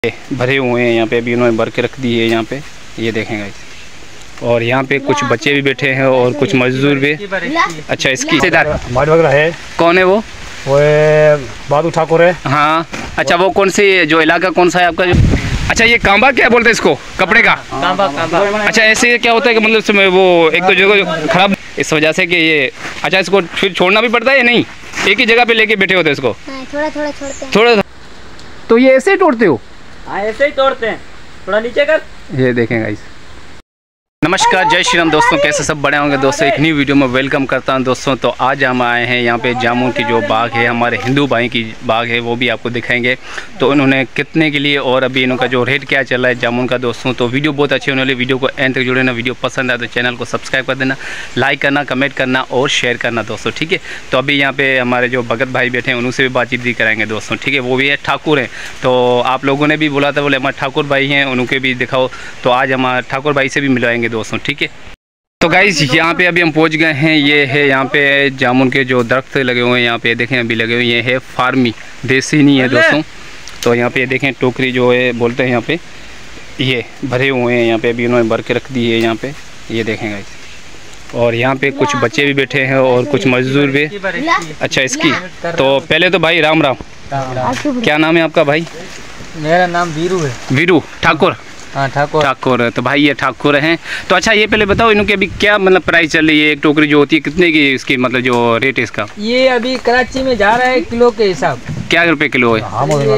भरे हुए हैं यहाँ पे, अभी उन्होंने भर के रख दी है यहाँ पे, ये देखें गाइस। और यहाँ पे कुछ बच्चे भी बैठे हैं और कुछ मजदूर भी। अच्छा, इसकी वगैरह है। कौन है वो बादू ठाकुर है। हाँ, अच्छा, वो कौन सी जो इलाका कौन सा है आपका जो? अच्छा, ये कांबा क्या बोलते हैं इसको, कपड़े का कांबा। अच्छा, ऐसे क्या होता है कि मतलब इसमें वो एक तो जगह खराब इस वजह से कि ये, अच्छा, इसको फिर छोड़ना भी पड़ता है या नहीं? एक ही जगह पे लेके बैठे होते हैं इसको? थोड़ा थोड़ा छोड़ते हैं। थोड़ा। तो ये ऐसे ही तोड़ते हो? हाँ, ऐसे ही तोड़ते हैं, थोड़ा नीचे कर। ये देखें गाइस। नमस्कार, जय श्री राम दोस्तों, कैसे सब बड़े होंगे दोस्तों। एक नई वीडियो में वेलकम करता हूं दोस्तों। तो आज हम आए हैं यहाँ पे जामुन की जो बाग है, हमारे हिंदू भाई की बाग है, वो भी आपको दिखाएंगे। तो उन्होंने कितने के लिए और अभी इनका जो रेट क्या चल रहा है जामुन का दोस्तों। तो वीडियो बहुत अच्छी होने वाली, वीडियो को एंड तक जुड़े ना। वीडियो पसंद आए तो चैनल को सब्सक्राइब कर देना, लाइक करना, कमेंट करना और शेयर करना दोस्तों, ठीक है। तो अभी यहाँ पे हमारे जो भगत भाई बैठे हैं उनसे भी बातचीत भी कराएंगे दोस्तों, ठीक है। वो भी है ठाकुर हैं, तो आप लोगों ने भी बोला था, बोले हमारे ठाकुर भाई हैं, उनके भी दिखाओ। तो आज हम ठाकुर भाई से भी मिलवाएंगे दोस्तों, ठीक है। तो गाइस, यहाँ पे अभी हम पहुँच गए हैं। ये है यहाँ पे जामुन के जो दरख्त लगे हुए हैं, यहाँ पे देखें अभी लगे हुए। ये है फार्मी, देसी नहीं है दोस्तों। तो यहाँ पे देखें टोकरी जो है बोलते हैं यहाँ पे, ये भरे हुए हैं यहाँ पे, अभी उन्होंने भर के रख दी है यहाँ पे, ये देखें गाइस। और यहाँ पे कुछ बच्चे भी बैठे हैं और कुछ मजदूर भी। अच्छा, इसकी तो पहले तो भाई राम राम, क्या नाम है आपका भाई? मेरा नाम वीरू है। वीरू ठाकुर? हाँ, ठाकुर। तो भाई ये ठाकुर हैं। तो अच्छा, ये पहले बताओ इनके अभी क्या मतलब प्राइस चल रही है? एक टोकरी जो होती है कितने की इसकी, मतलब जो रेट है इसका? ये अभी कराची में जा रहा है किलो के हिसाब। क्या रुपए किलो है?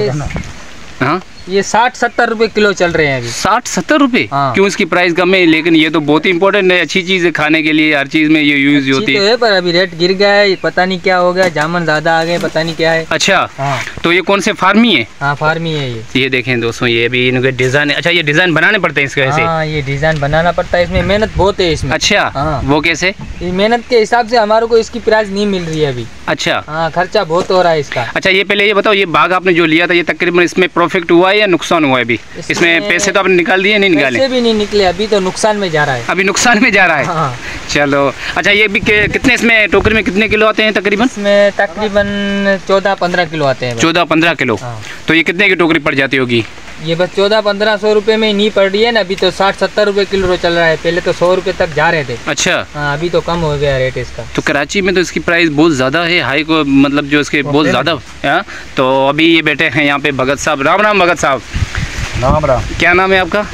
हाँ, ये 60-70 रुपए किलो चल रहे हैं अभी। 60-70 रुपए? हाँ। क्यों, इसकी प्राइस कम है? लेकिन ये तो बहुत ही इंपॉर्टेंट है, अच्छी चीज़ है खाने के लिए, हर चीज़ में ये यूज होती है। पर अभी रेट गिर गया है, पता नहीं क्या हो गया, जामुन ज्यादा आ गए, पता नहीं क्या है। अच्छा, हाँ। तो ये कौन से फार्मी है? हाँ, फार्मी है ये देखें दोस्तों, ये भी इनके डिजाइन है। अच्छा, ये डिजाइन बनाने पड़ते हैं इसके ऐसे? हाँ, ये डिजाइन बनाना पड़ता है, इसमें मेहनत बहुत है इसमें। अच्छा, हाँ। वो कैसे? मेहनत के हिसाब से हमारे को इसकी प्राइस नहीं मिल रही है अभी। अच्छा। हाँ, खर्चा बहुत हो रहा है इसका। अच्छा, ये पहले ये बताओ, ये बाग आपने जो लिया था, ये तकरीबन इसमें प्रॉफिट हुआ है या नुकसान हुआ है? अभी इसमें पैसे तो आपने निकाल दिए, नहीं निकाले? पैसे भी नहीं निकले, अभी तो नुकसान में जा रहा है। अभी नुकसान में जा रहा है। हाँ। चलो, अच्छा, ये भी कितने इसमें टोकरी में कितने किलो आते हैं तकरीबन? इसमें तकरीबन 14-15 किलो आते हैं। 14-15 किलो? हाँ। तो ये कितने की टोकरी पड़ जाती होगी? ये बस 1400-1500 रुपए में नहीं पड़ रही है ना, अभी तो 60-70 रुपए किलो चल रहा है। पहले तो 100 रुपए तक जा रहे थे। अच्छा। हाँ, अभी तो कम हो गया रेट इसका। तो कराची में तो इसकी प्राइस बहुत ज़्यादा है, हाई को मतलब जो इसके बहुत ज़्यादा है। तो अभी ये बैठे हैं यहाँ पे भगत साहब। राम राम भगत साहब। राम राम। क्या नाम है आपका?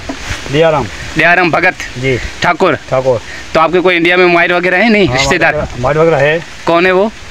दयाराम भगत जी ठाकुर। तो आपके कोई इंडिया में मोबाइल वगैरह है? नहीं, रिश्तेदार मोबाइल वगैरह है। कौन है वो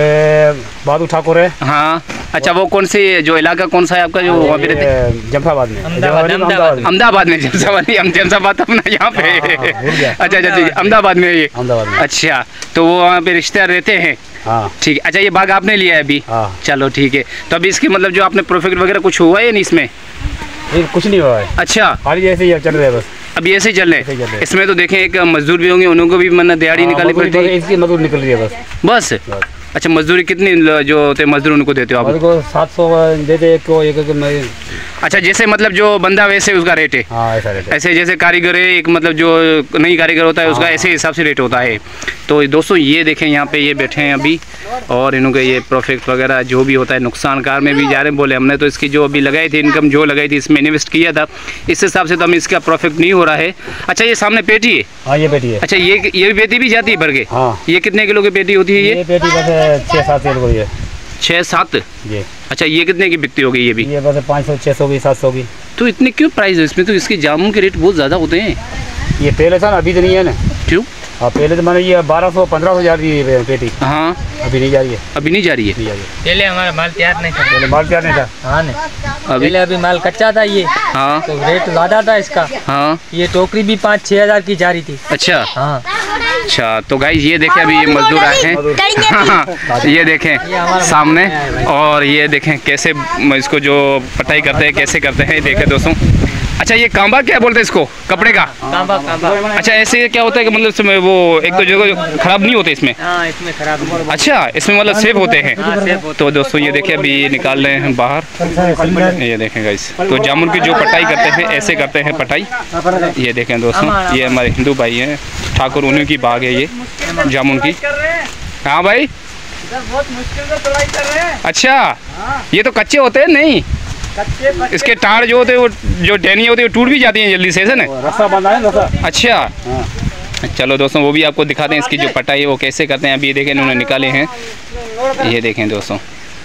बादू ठाकुर है। हाँ, अच्छा, वो कौन सी जो इलाका कौन सा है आपका जो वहाँ पे रहते हैं? जमशाबाद में। अहमदाबाद में? जमशाबाद अपना यहाँ पे। अच्छा, अहमदाबाद में ये। अच्छा, तो वो वहाँ पे रिश्तेदार रहते हैं? हाँ, ठीक है। अच्छा, ये बाग आपने लिया है अभी? हाँ। चलो ठीक है। तो अभी इसकी मतलब जो आपने प्रॉफिट वगैरह कुछ हुआ है नहीं इसमें? कुछ नहीं हुआ है। अच्छा, खाली ऐसे ही चल रहे हैं बस। अभी ऐसे ही चल रहे हैं। इसमें तो देखें एक मजदूर भी होंगे, उनको भी मतलब दिहाड़ी निकालनी पड़ती है? इसकी मजदूर निकल रही है बस। अच्छा, मजदूरी कितनी जो होते मजदूर उनको देते हो आप? 700 देते एक को। अच्छा, जैसे मतलब जो बंदा वैसे उसका रेट है? हाँ, ऐसा रेट है। ऐसे जैसे कारीगर है एक, मतलब जो नहीं कारीगर होता है उसका ऐसे हिसाब से रेट होता है। तो दोस्तों ये देखें यहाँ पे ये बैठे हैं अभी, और इनके ये प्रॉफिट वगैरह जो भी होता है, नुकसान कार में भी जा रहे हैं। बोले हमने तो इसकी जो अभी लगाई थी इनकम जो लगाई थी इसमें इन्वेस्ट किया था, इस हिसाब से तो हमें इसका प्रॉफिट नहीं हो रहा है। अच्छा, ये सामने पेटी है? हाँ, ये पेटी है। अच्छा, ये पेटी भी जाती है भर के? हाँ। ये कितने किलो की पेटी होती है? ये पेटी बस 6-7 किलो की है। 6-7 जी। अच्छा, ये कितने की बिकती होगी? ये भी ये बस 500-600 की, 700 की। तो इतने क्यों प्राइस है इसमें? तो इसके जामुन के रेट बहुत ज़्यादा होते हैं। ये पहले था ना, अभी तो नहीं है ना। क्यों? हाँ, पहले तो मैंने ये 1200-1500 जा रही है पेटी। हाँ, अभी नहीं जा रही है। अभी नहीं जा रही है? पहले हमारा माल तैयार नहीं था। पहले माल तैयार नहीं था। हाँ नहीं, अभी माल कच्चा था ये। हाँ, तो रेट ज्यादा था इसका। हाँ, ये टोकरी भी 5-6 हज़ार की जा रही थी। अच्छा। हाँ। अच्छा, तो गाइस ये देखें अभी ये मजदूर आए हैं। ये देखें सामने, और ये देखें कैसे इसको जो पटाई करते हैं, कैसे करते हैं, देखें दोस्तों। अच्छा, ये कांबा क्या बोलते हैं इसको, कपड़े का? कांबा। अच्छा, ऐसे क्या होता है कि मतलब इसमें वो एक तो जगह खराब नहीं होते इसमें? हाँ, इसमें खराब नहीं। अच्छा, इसमें मतलब सेफ होते हैं। तो दोस्तों ये देखिए अभी ये निकाल रहे हैं बाहर, ये देखें गाइस। तो जामुन की जो पटाई करते हैं ऐसे करते हैं पटाई। ये देखें दोस्तों, ये हमारे हिंदू भाई हैं ठाकुर, उन्हीं की बाग है ये जामुन की। हाँ भाई, बहुत मुश्किल से तोड़ाई कर रहे हैं। अच्छा, ये तो कच्चे होते हैं? नहीं, इसके टार जो होते हैं वो जो टहनियाँ होती है वो टूट भी जाती हैं जल्दी से, ऐसे ना? रस्सा बंधा है रस्सा। अच्छा चलो दोस्तों वो भी आपको दिखाते हैं इसकी जो पटाई है वो कैसे करते हैं। अभी देखें इन्होंने निकाले हैं, ये देखें दोस्तों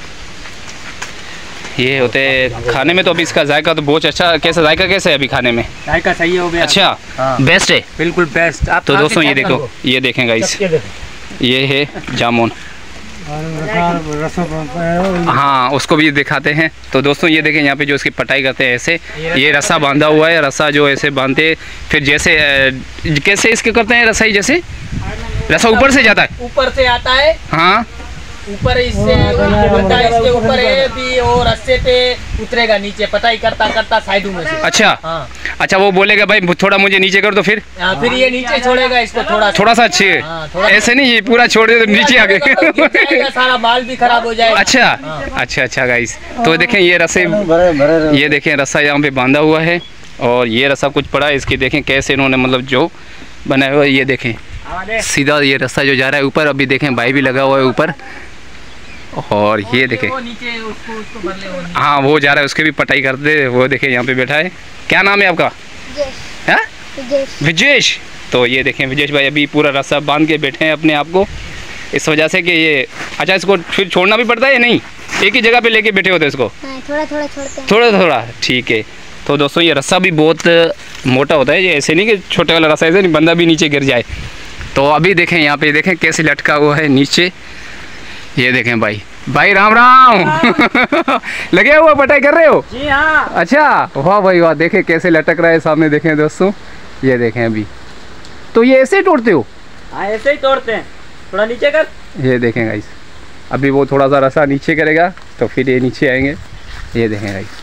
ये होते खाने में। तो अभी इसका जायका तो बहुत अच्छा, कैसा जायका कैसा है अभी खाने में? जायका सही हो गया। अच्छा बेस्ट है, बिल्कुल बेस्ट। आप तो दोस्तों ये देखो, ये देखें गाइस, ये है जामुन। हाँ उसको भी दिखाते हैं। तो दोस्तों ये देखें यहाँ पे जो इसकी पटाई करते हैं ऐसे, ये रस्सा बांधा हुआ है, रस्सा जो ऐसे बांधते फिर जैसे कैसे इसके करते हैं रस्सा, जैसे रस्सा ऊपर से जाता है, ऊपर से आता है। हाँ ऊपर इससे इसके ऊपर है भी और रस्से पे उतरेगा नीचे, पटाई करता करता साइड में से। अच्छा हाँ। अच्छा वो बोलेगा भाई थोड़ा मुझे नीचे कर दो, फिर ये नीचे छोड़ेगा इसको थोड़ा सा अच्छे। हाँ, ऐसे नहीं ये पूरा छोड़ दे तो नीचे आ गए सारा माल भी खराब हो जाएगा। अच्छा हाँ। अच्छा गाइस, तो देखें ये रस्से, ये देखें रस्सा यहाँ पे बांधा हुआ है और ये रस्सा कुछ पड़ा है इसकी। देखें कैसे इन्होंने मतलब जो बनाया हुआ है, ये देखें सीधा ये रस्सा जो जा रहा है ऊपर। अभी देखें भाई भी लगा हुआ है ऊपर, और ये देखें उसको हाँ वो जा रहा है, उसके भी पटाई करते। वो देखें यहाँ पे बैठा है, क्या नाम है आपका? विजेश। तो ये देखें विजेश भाई अभी पूरा रस्सा बांध के बैठे हैं अपने आप को, इस वजह से कि ये अच्छा इसको फिर छोड़ना भी पड़ता है या नहीं? एक ही जगह पे लेके बैठे होते इसको? थोड़ा ठीक है। तो दोस्तों ये रस्सा भी बहुत मोटा होता है, ये ऐसे नहीं कि छोटे वाला रस्सा, ऐसे नहीं बंदा भी नीचे गिर जाए। तो अभी देखें यहाँ पे देखें कैसे लटका हुआ है नीचे, ये देखें भाई राम लगे हुआ पटाई कर रहे हो? जी हाँ। अच्छा वाह भाई वाह, देखें कैसे लटक रहा है सामने, देखें दोस्तों ये देखें अभी। तो ये ऐसे ही तोड़ते हो? हाँ ऐसे ही तोड़ते हैं, थोड़ा नीचे कर। ये देखें गाइस, अभी वो थोड़ा सा रस्सा नीचे करेगा तो फिर ये नीचे आएंगे, ये देखें गाइस।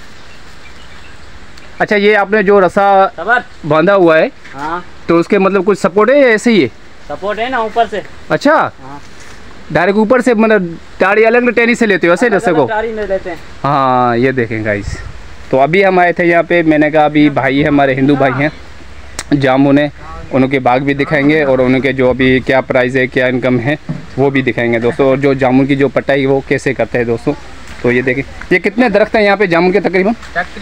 अच्छा ये आपने जो रस्सा बांधा हुआ है, हाँ, तो उसके मतलब कुछ सपोर्ट है या ऐसे ही है? सपोर्ट है ना ऊपर से। अच्छा हाँ। डायरेक्ट ऊपर से मतलब टाड़ी अलग टेनी से लेते हो ऐसे रस्से को? टाड़ी में लेते हैं। हाँ ये देखें गाइस, तो अभी हम आए थे यहाँ पे, मैंने कहा अभी भाई है हमारे हिंदू भाई हैं जामुन है, उनके बाग भी दिखाएंगे और उनके जो अभी क्या प्राइस है क्या इनकम है वो भी दिखाएंगे दोस्तों, और जो जामुन की जो पटाई वो कैसे करते हैं दोस्तों। तो ये देखें ये कितने दरख्त हैं यहाँ पे जामुन के? तकरीबन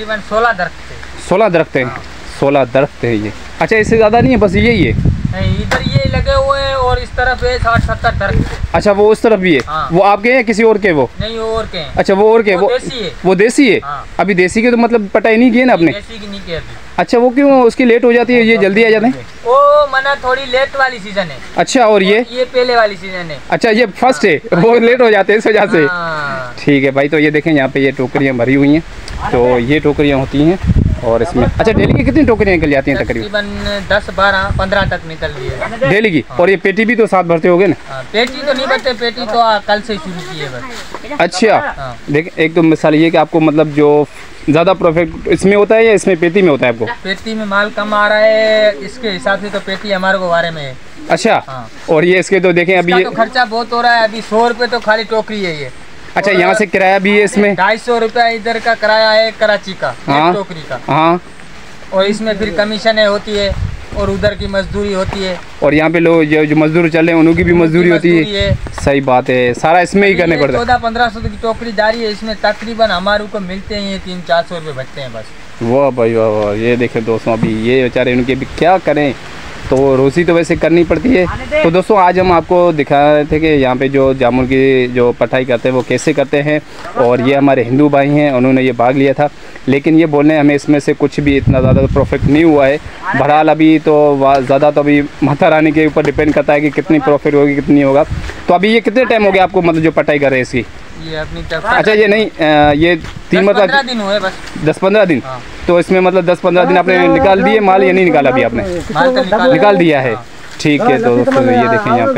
16 दरख्त है। 16 दरख्त हैं। 16 दरख्त है ये। अच्छा इससे ज़्यादा नहीं है, बस यही है? नहीं इधर ये लगे हुए हैं और इस तरफ है 60-70 दरख्त। अच्छा वो उस तरफ भी है? हाँ। वो आपके हैं किसी और के? वो नहीं वो और के हैं। अच्छा वो और के? वो देसी है। वो देसी है? हाँ। अभी देसी के तो मतलब पटाई नहीं की है ना आपने? देसी की नहीं की अभी। अच्छा वो क्यों उसकी लेट हो जाती है, ये जल्दी आ जाते हैं? वो मना थोड़ी लेट वाली सीजन है। अच्छा और ये पहले वाली सीजन है। अच्छा ये फर्स्ट है, वो लेट हो जाते हैं इस वजह से। हाँ। ठीक है भाई, तो ये देखें यहाँ पे ये टोकरियाँ भरी हुई हैं, तो ये टोकरियाँ होती हैं और इसमें अच्छा डेली की कितनी टोकरियाँ निकल जाती हैं? तकरीबन 10, 12, 15 तक निकल रही है डेली की। और ये पेटी भी तो साथ भरते होगे ना? पेटी तो नहीं भरते, पेटी तो कल से शुरू की है बस। अच्छा देखें, एक तो मिसाल ये कि आपको मतलब जो ज़्यादा प्रॉफिट इसमें होता है या इसमें पेटी में होता है आपको? पेटी में माल कम आ रहा है इसके हिसाब से, तो पेटी हमारे को बारे में है। अच्छा हाँ। और ये इसके तो देखें अभी ये तो खर्चा बहुत हो रहा है, अभी 100 रुपये तो खाली टोकरी है ये। अच्छा यहाँ से किराया भी है इसमें? 250 रुपया इधर का किराया है कराची का, हाँ। टोकरी का। हाँ और इसमें फिर कमीशन होती है और उधर की मजदूरी होती है, और यहाँ पे लोग जो मजदूर चल रहे हैं उनकी भी मजदूरी होती है। सही बात है, सारा इसमें ही करने पड़ता है। 1400-1500 की टोकरी जा रही है, इसमें तकरीबन हमारे को मिलते हैं ये 300-400 रुपये बचते हैं बस। वाह भाई वाह वाह, ये देखें दोस्तों अभी ये बेचारे उनके भी क्या करें, तो रोज़ी तो वैसे करनी पड़ती है। तो दोस्तों आज हम आपको दिखा रहे थे कि यहाँ पे जो जामुन की जो पटाई करते हैं वो कैसे करते हैं, और ये हमारे हिंदू भाई हैं, उन्होंने ये भाग लिया था, लेकिन ये बोलने हमें इसमें से कुछ भी इतना ज़्यादा प्रॉफिट नहीं हुआ है। बहरहाल अभी तो ज़्यादा तो अभी माता रानी के ऊपर डिपेंड करता है कि कितनी प्रॉफिट होगी कितनी होगा। तो अभी ये कितने टाइम हो गया आपको मतलब जो पटाई कर रहे हैं इसकी? ये अपनी तरफ। अच्छा ये नहीं ये 3-15 दिन हुए बस। 10-15 दिन। हाँ। तो इसमें मतलब 10-15 दिन आपने निकाल दिए माल या नहीं निकाला अभी आपने? निकाल दिया है। ठीक है तो दोस्तों ये देखें यहाँ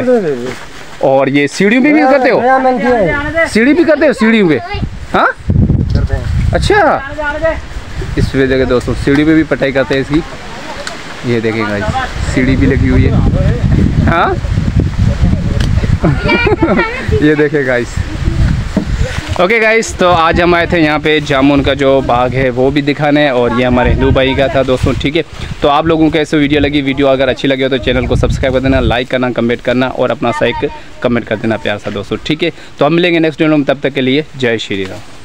पे, और ये सीढ़ी भी करते हो? सीढ़ी भी करते हो? सीढ़ी पे? हाँ अच्छा इस वजह के दोस्तों सीढ़ी पे भी पटाई करते हैं इसकी। ये देखें गाइस सीढ़ी भी लगी हुई है। हाँ ये देखें गाइस। ओके गाइस, तो आज हम आए थे यहाँ पे जामुन का जो बाग है वो भी दिखाने, और ये हमारे हिंदू भाई का था दोस्तों। ठीक है, तो आप लोगों को ऐसे वीडियो लगी, वीडियो अगर अच्छी लगी हो तो चैनल को सब्सक्राइब कर देना, लाइक करना, कमेंट करना और अपना सा एक कमेंट कर देना प्यार सा दोस्तों। ठीक है, तो हम मिलेंगे नेक्स्ट वीडियो में, तब तक के लिए जय श्री राम।